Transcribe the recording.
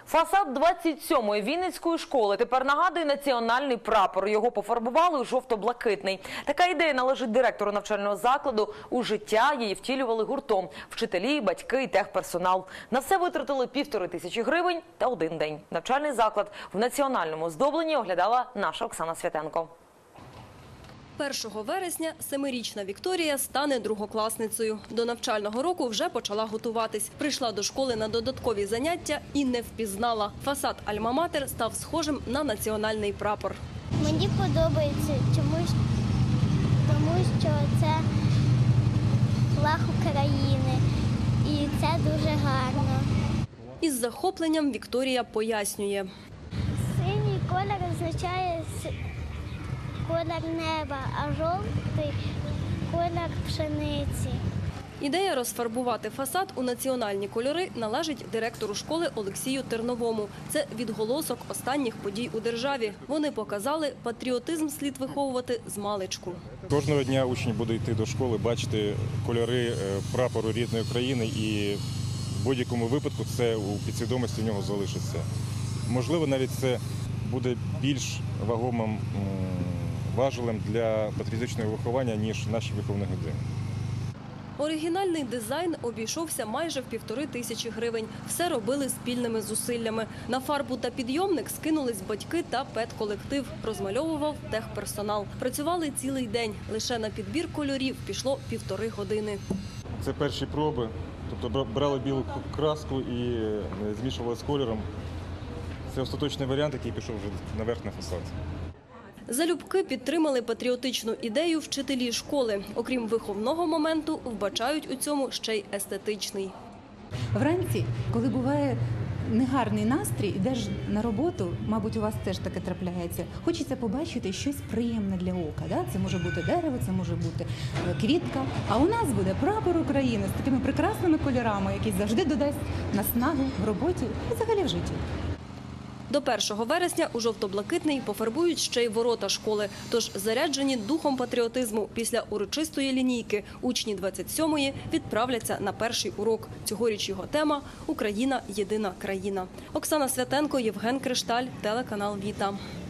Фасад 27-ї Вінницької школи тепер нагадує національний прапор. Його пофарбували у жовто-блакитний. Така ідея належить директору навчального закладу. У життя її втілювали гуртом – вчителі, батьки і техперсонал. На все витратили 1500 гривень та один день. Навчальний заклад в національному оздобленні оглядала наша Оксана Святенко. 1 вересня 7-річна Вікторія стане другокласницею. До навчального року вже почала готуватись. Прийшла до школи на додаткові заняття і не впізнала. Фасад Альма-Матер став схожим на національний прапор. Мені подобається, тому що це флаг України і це дуже гарно. Із захопленням Вікторія пояснює. Синій колір означає колір неба, а жовтий – колір пшениці. Ідея розфарбувати фасад у національні кольори належить директору школи Олексію Терновому. Це відголосок останніх подій у державі. Вони показали, патріотизм слід виховувати змалечку. Кожного дня учень буде йти до школи, бачити кольори прапору рідної країни, і в будь-якому випадку це у підсвідомості в нього залишиться. Можливо, навіть це буде більш вагомим важелем для патріотичного виховання, ніж наші виховні години. Оригінальний дизайн обійшовся майже в 1500 гривень. Все робили спільними зусиллями. На фарбу та підйомник скинулись батьки та педколектив. Розмальовував техперсонал. Працювали цілий день. Лише на підбір кольорів пішло 1,5 години. Це перші проби. Тобто брали білу краску і змішували з кольором. Це остаточний варіант, який пішов вже наверх на фасад. Залюбки підтримали патріотичну ідею вчителі школи. Окрім виховного моменту, вбачають у цьому ще й естетичний. Вранці, коли буває негарний настрій, йдеш на роботу, мабуть, у вас теж таке трапляється, хочеться побачити щось приємне для ока. Це може бути дерево, це може бути квітка. А у нас буде прапор України з такими прекрасними кольорами, який завжди додасть наснаги в роботі і взагалі в житті. До 1 вересня у жовто-блакитний пофарбують ще й ворота школи. Тож заряджені духом патріотизму після урочистої лінійки учні 27-ї відправляться на перший урок. Цьогоріч його тема – «Україна – єдина країна». Оксана Святенко, Євген Кришталь, телеканал «Віта».